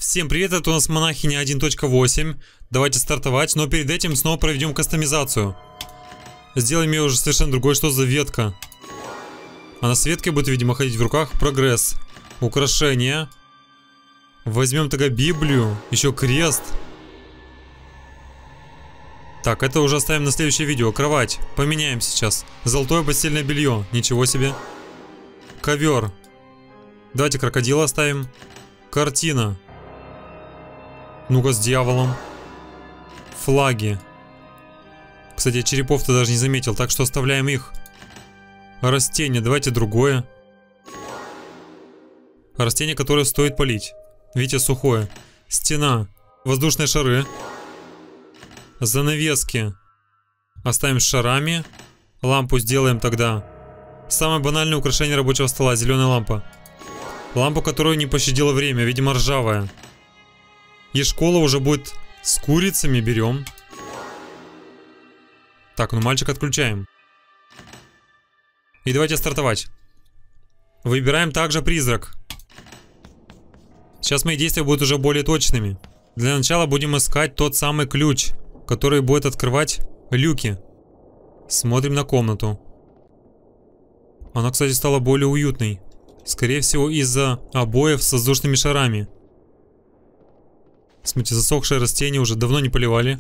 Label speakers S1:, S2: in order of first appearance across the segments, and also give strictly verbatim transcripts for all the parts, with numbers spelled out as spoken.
S1: Всем привет, это у нас монахиня один точка восемь. Давайте стартовать, но перед этим снова проведем кастомизацию. Сделаем ее уже совершенно другой. Что за ветка? Она с веткой будет, видимо, ходить в руках. Прогресс. Украшения. Возьмем тогда Библию. Еще крест. Так, это уже оставим на следующее видео. Кровать. Поменяем сейчас. Золотое постельное белье. Ничего себе. Ковер. Давайте крокодила оставим. Картина. Ну-ка, с дьяволом. Флаги. Кстати, черепов-то даже не заметил, так что оставляем их. Растение, давайте другое. Растение, которое стоит полить. Видите, сухое. Стена. Воздушные шары. Занавески. Оставим с шарами. Лампу сделаем тогда. Самое банальное украшение рабочего стола. Зеленая лампа. Лампу, которую не пощадило время. Видимо, ржавая. И школа уже будет с курицами. Берем. Так, ну мальчик отключаем. И давайте стартовать. Выбираем также призрак. Сейчас мои действия будут уже более точными. Для начала будем искать тот самый ключ, который будет открывать люки. Смотрим на комнату. Она, кстати, стала более уютной. Скорее всего, из-за обоев с воздушными шарами. Смотрите, засохшее растение уже давно не поливали.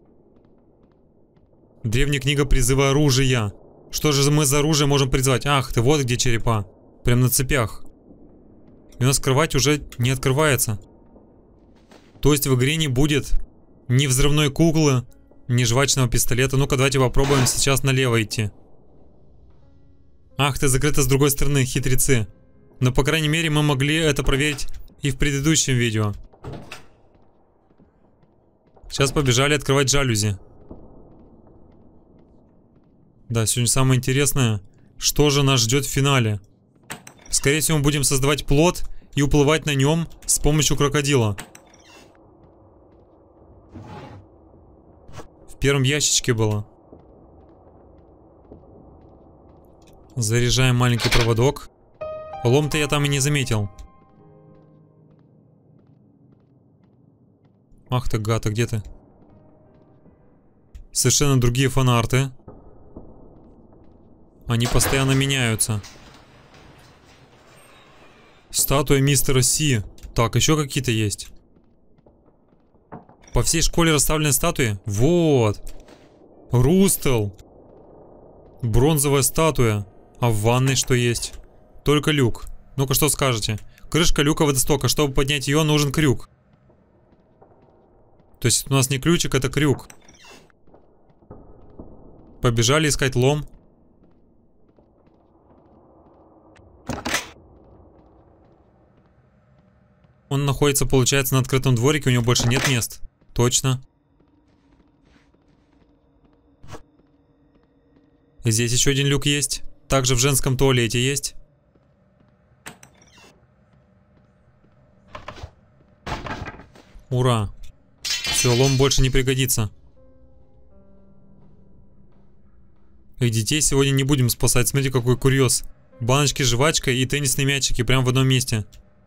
S1: Древняя книга призыва оружия. Что же мы за оружие можем призвать? Ах ты, вот где черепа. Прям на цепях. И у нас кровать уже не открывается. То есть в игре не будет ни взрывной куклы, ни жвачного пистолета. Ну-ка, давайте попробуем сейчас налево идти. Ах ты, закрыто с другой стороны, хитрецы. Но, по крайней мере, мы могли это проверить и в предыдущем видео. Сейчас побежали открывать жалюзи. Да, сегодня самое интересное, что же нас ждет в финале. Скорее всего, мы будем создавать плот и уплывать на нем с помощью крокодила. В первом ящичке было. Заряжаем маленький проводок. Лом-то я там и не заметил. Ах ты, гад, а где ты? Совершенно другие фанарты. Они постоянно меняются. Статуя мистера Си. Так, еще какие-то есть. По всей школе расставлены статуи. Вот. Рустел. Бронзовая статуя. А в ванной что есть? Только люк. Ну-ка, что скажете? Крышка люка водостока. Чтобы поднять ее, нужен крюк. То есть у нас не ключик, это крюк. Побежали искать лом. Он находится, получается, на открытом дворике. У него больше нет мест. Точно. И здесь еще один люк есть. Также в женском туалете есть. Ура. Все, лом больше не пригодится. И детей сегодня не будем спасать. Смотрите, какой курьез. Баночки с жвачкой и теннисные мячики прямо в одном месте.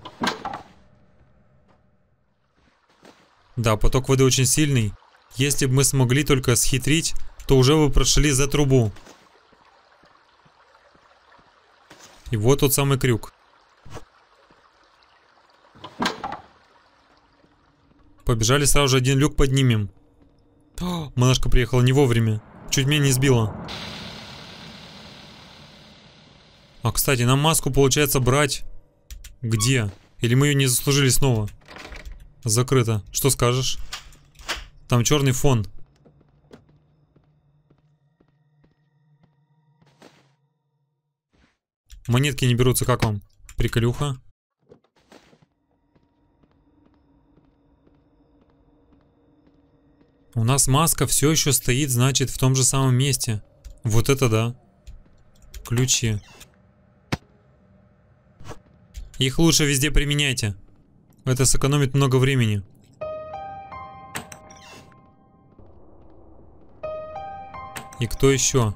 S1: Да, поток воды очень сильный. Если бы мы смогли только схитрить, то уже бы прошли за трубу. И вот тот самый крюк. Побежали, сразу же один люк поднимем. О, монашка приехала не вовремя. Чуть меня не сбила. А, кстати, нам маску получается брать. Где? Или мы ее не заслужили снова? Закрыто. Что скажешь? Там черный фон. Монетки не берутся, как вам? Приколюха. У нас маска все еще стоит, значит, в том же самом месте. Вот это да. Ключи. Их лучше везде применяйте. Это сэкономит много времени. И кто еще?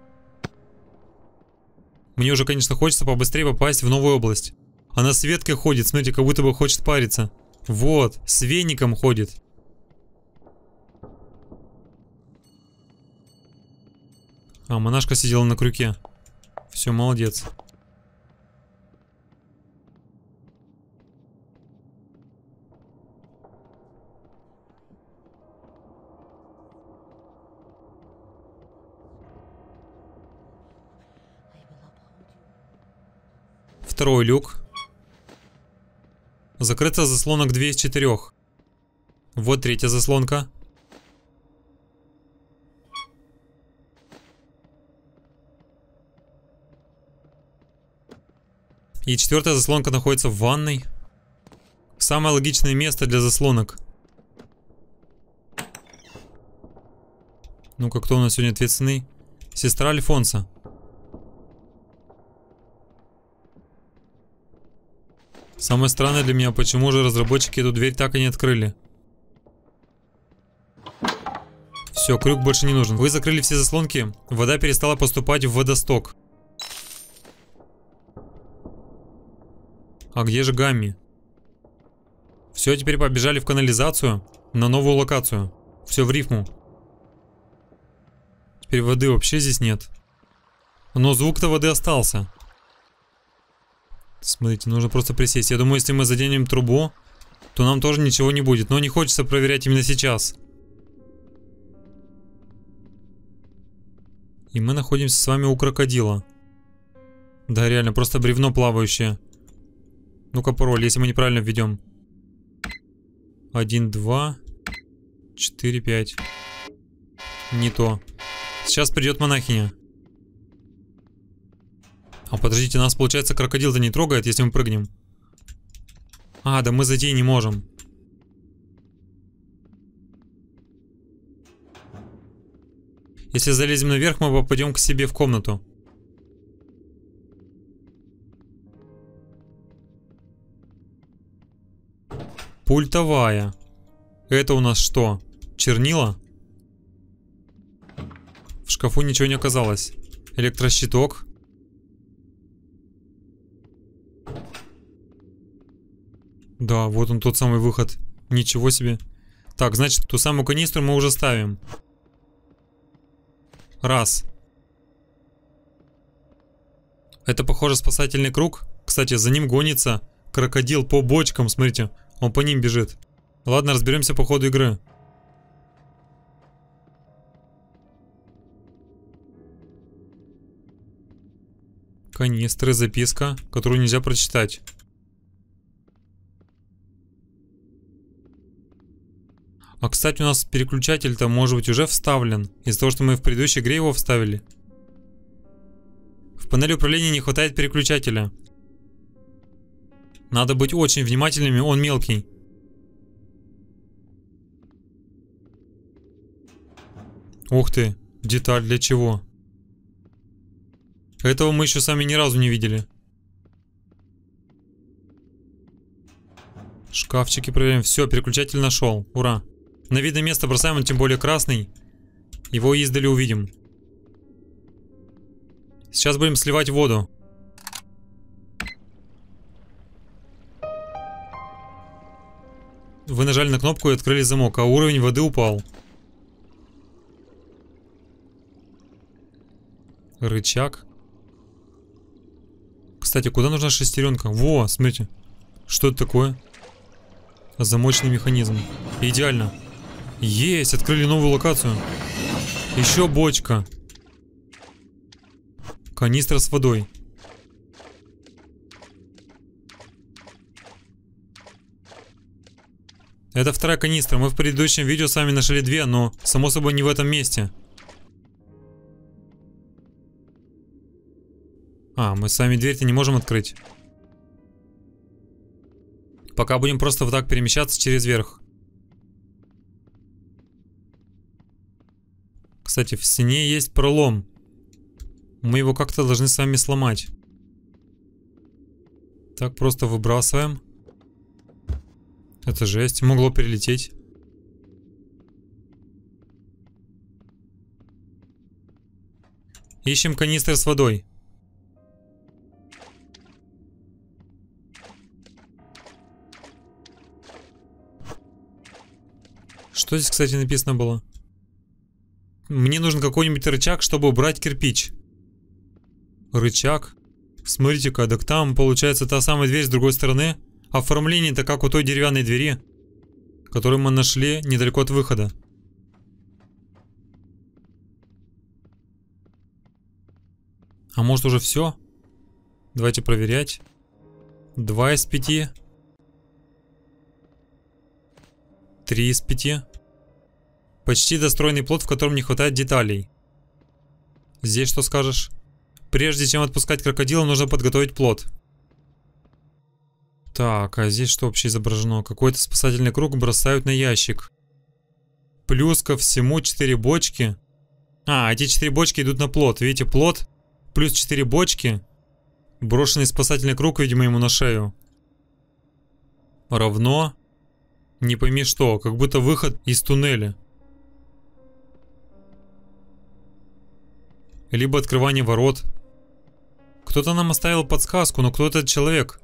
S1: Мне уже, конечно, хочется побыстрее попасть в новую область. Она с веткой ходит, смотрите, как будто бы хочет париться. Вот, с веником ходит. А, монашка сидела на крюке. Все, молодец. Второй люк. Закрыта заслонок две из четырёх. Вот третья заслонка. И четвертая заслонка находится в ванной. Самое логичное место для заслонок. Ну-ка, кто у нас сегодня ответственный? Сестра Альфонса. Самое странное для меня, почему же разработчики эту дверь так и не открыли. Все, крюк больше не нужен. Вы закрыли все заслонки, вода перестала поступать в водосток. А где же Гамми? Все, теперь побежали в канализацию на новую локацию. Все в рифму. Теперь воды вообще здесь нет. Но звук-то воды остался. Смотрите, нужно просто присесть. Я думаю, если мы заденем трубу, то нам тоже ничего не будет. Но не хочется проверять именно сейчас. И мы находимся с вами у крокодила. Да, реально, просто бревно плавающее. Ну-ка, пароль, если мы неправильно введем. Один, два, четыре, пять. Не то. Сейчас придет монахиня. А подождите, нас, получается, крокодил-то не трогает, если мы прыгнем. А, да мы зайти не можем. Если залезем наверх, мы попадем к себе в комнату. Пультовая. Это у нас что? Чернила? В шкафу ничего не оказалось. Электрощиток. Да, вот он тот самый выход. Ничего себе. Так, значит, ту самую канистру мы уже ставим. Раз. Это, похоже, спасательный круг. Кстати, за ним гонится крокодил по бочкам, смотрите. Он по ним бежит. Ладно, разберемся по ходу игры. Канистры, записка, которую нельзя прочитать. А, кстати, у нас переключатель-то, может быть, уже вставлен. Из-за того, что мы в предыдущей игре его вставили. В панели управления не хватает переключателя. Надо быть очень внимательными, он мелкий. Ух ты, деталь для чего? Этого мы еще сами ни разу не видели. Шкафчики проверяем. Все, переключатель нашел. Ура. На видное место бросаем, он тем более красный. Его издали увидим. Сейчас будем сливать воду. Вы нажали на кнопку и открыли замок, а уровень воды упал. Рычаг. Кстати, куда нужна шестеренка? Во, смотрите. Что это такое? Замочный механизм. Идеально. Есть, открыли новую локацию. Еще бочка. Канистра с водой. Это вторая канистра. Мы в предыдущем видео с вами нашли две, но, само собой, не в этом месте. А, мы сами дверь-то не можем открыть. Пока будем просто вот так перемещаться через верх. Кстати, в стене есть пролом. Мы его как-то должны с вами сломать. Так, просто выбрасываем. Это жесть, могло перелететь. Ищем канистры с водой. Что здесь, кстати, написано было? Мне нужен какой-нибудь рычаг, чтобы убрать кирпич. Рычаг? Смотрите-ка, так там получается та самая дверь с другой стороны. Оформление-то как у той деревянной двери, которую мы нашли недалеко от выхода. А может уже все? Давайте проверять. Два из пяти. Три из пяти. Почти достроенный плот, в котором не хватает деталей. Здесь что скажешь? Прежде чем отпускать крокодила, нужно подготовить плот. Так, а здесь что вообще изображено? Какой-то спасательный круг бросают на ящик. Плюс ко всему четыре бочки. А, эти четыре бочки идут на плот. Видите, плот плюс четыре бочки. Брошенный спасательный круг, видимо, ему на шею. Равно... Не пойми что, как будто выход из туннеля. Либо открывание ворот. Кто-то нам оставил подсказку, но кто этот человек?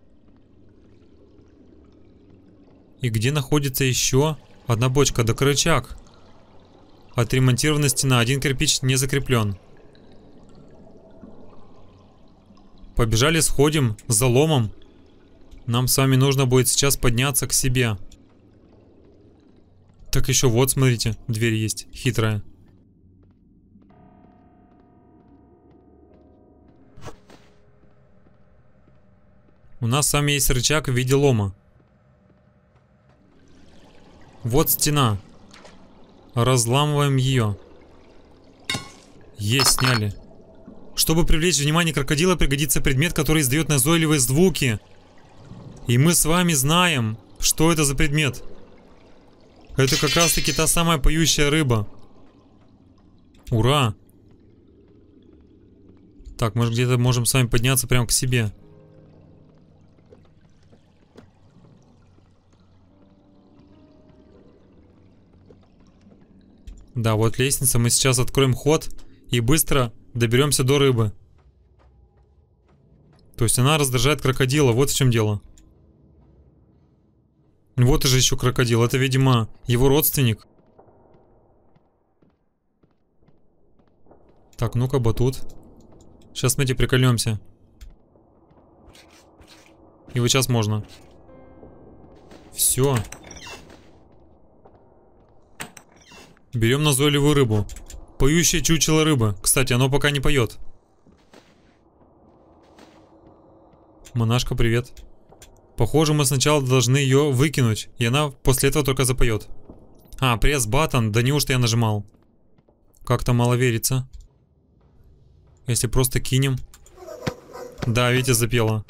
S1: И где находится еще одна бочка? Да рычаг. Отремонтирована стена. Один кирпич не закреплен. Побежали, сходим за ломом. Нам с вами нужно будет сейчас подняться к себе. Так еще вот, смотрите, дверь есть, хитрая. У нас с вами есть рычаг в виде лома. Вот стена. Разламываем ее. Есть, сняли. Чтобы привлечь внимание крокодила, пригодится предмет, который издает назойливые звуки. И мы с вами знаем, что это за предмет. Это как раз таки та самая поющая рыба. Ура! Так, может где-то можем с вами подняться прямо к себе. Да, вот лестница. Мы сейчас откроем ход и быстро доберемся до рыбы. То есть она раздражает крокодила. Вот в чем дело. Вот и же еще крокодил. Это, видимо, его родственник. Так, ну-ка, батут. Сейчас мы тебе прикольнемся. И вот сейчас можно. Все. Берем назойливую рыбу. Поющее чучело рыбы. Кстати, оно пока не поет. Монашка, привет. Похоже, мы сначала должны ее выкинуть, и она после этого только запоет. А, пресс-баттон. Да неужто я нажимал? Как-то мало верится. Если просто кинем. Да, видите, запела.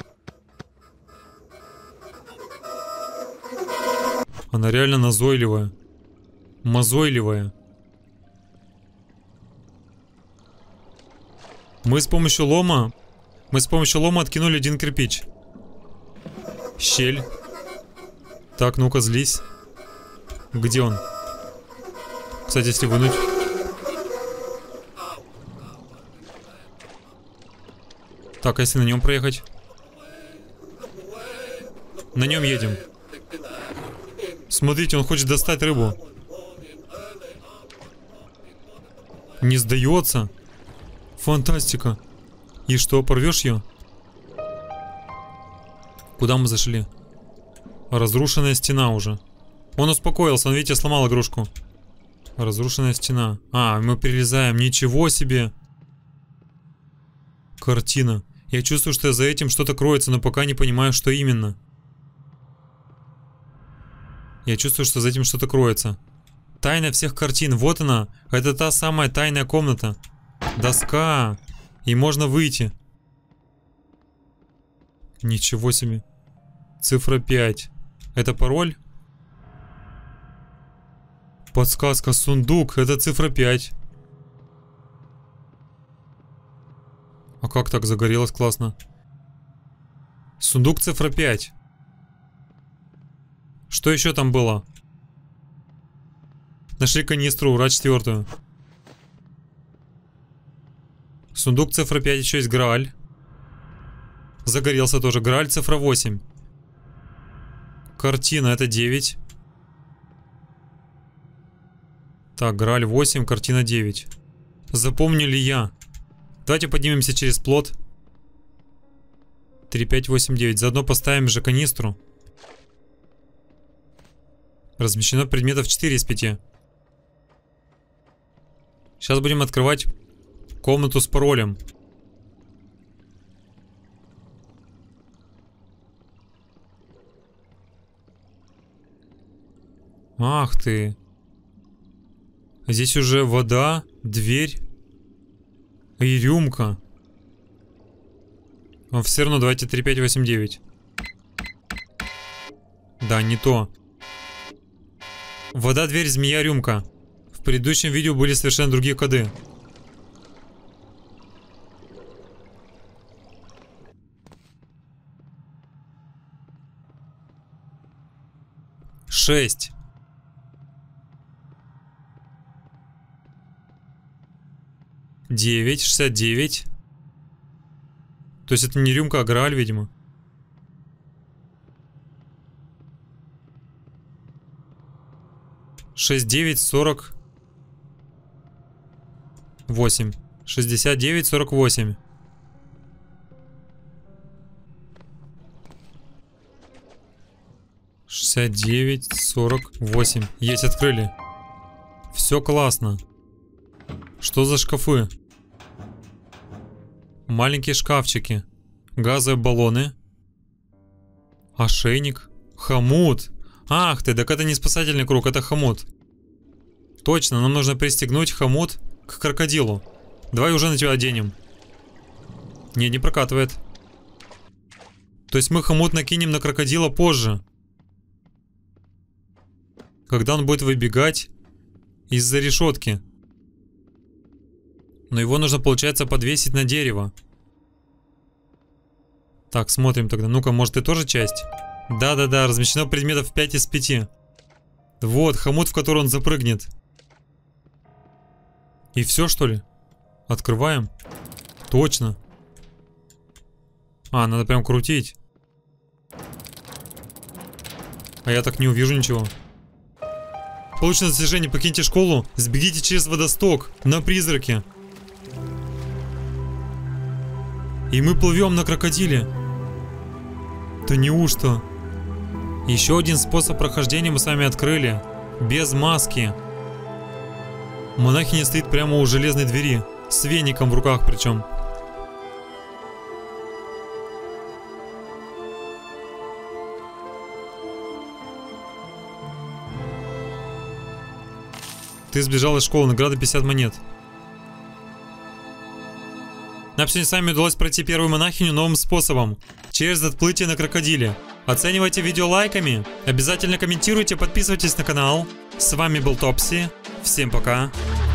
S1: Она реально назойливая. Мозойливая. Мы с помощью лома... Мы с помощью лома откинули один кирпич. Щель. Так, ну-ка, злись. Где он? Кстати, если вынуть... Так, а если на нем проехать? На нем едем. Смотрите, он хочет достать рыбу. Не сдается. Фантастика. И что, порвешь ее? Куда мы зашли? Разрушенная стена уже. Он успокоился, он, видите, сломал игрушку. Разрушенная стена. А, мы перелезаем. Ничего себе. Картина. Я чувствую, что за этим что-то кроется, но пока не понимаю, что именно. Я чувствую, что за этим что-то кроется. Тайна всех картин. Вот она. Это та самая тайная комната. Доска. И можно выйти. Ничего себе. Цифра пять. Это пароль? Подсказка. Сундук. Это цифра пять. А как так загорелось классно? Сундук цифра пять. Что еще там было? Нашли канистру, ура, четвертую. Сундук цифра пять, еще есть Грааль. Загорелся тоже. Грааль цифра восемь. Картина, это девять. Так, Грааль восемь, картина девять. Запомню ли я? Давайте поднимемся через плот. три, пять, восемь, девять. Заодно поставим же канистру. Размещено предметов четыре из пяти. Сейчас будем открывать комнату с паролем. Ах ты. Здесь уже вода, дверь и рюмка. Но все равно давайте три, пять, восемь, девять. Да, не то. Вода, дверь, змея, рюмка. В предыдущем видео были совершенно другие коды. Шесть. Девять, шестьдесят девять. То есть это не рюмка, а Грааль, видимо. шесть, девять, сорок восемь. шестьдесят девять, сорок восемь. шестьдесят девять, сорок восемь. Есть, открыли. Все классно. Что за шкафы? Маленькие шкафчики. Газовые баллоны. Ошейник. Хомут. Ах ты, так это не спасательный круг, это хомут. Точно, нам нужно пристегнуть хомут к крокодилу. Давай уже на тебя оденем. Не, не прокатывает. То есть мы хомут накинем на крокодила позже. Когда он будет выбегать из-за решетки. Но его нужно, получается, подвесить на дерево. Так, смотрим тогда. Ну-ка, может, ты тоже часть? Да-да-да, размещено предметов пять из пяти. Вот, хомут, в который он запрыгнет. И все, что ли? Открываем. Точно. А, надо прям крутить. А я так не увижу ничего. Получено достижение. Покиньте школу. Сбегите через водосток. На призраке. И мы плывем на крокодиле. Да неужто? Еще один способ прохождения мы с вами открыли. Без маски. Монахиня стоит прямо у железной двери. С веником в руках причем. Ты сбежал из школы. Награда пятьдесят монет. Нам сегодня с вами удалось пройти первую монахиню новым способом. Через отплытие на крокодиле. Оценивайте видео лайками. Обязательно комментируйте, подписывайтесь на канал. С вами был Топси. Всем пока.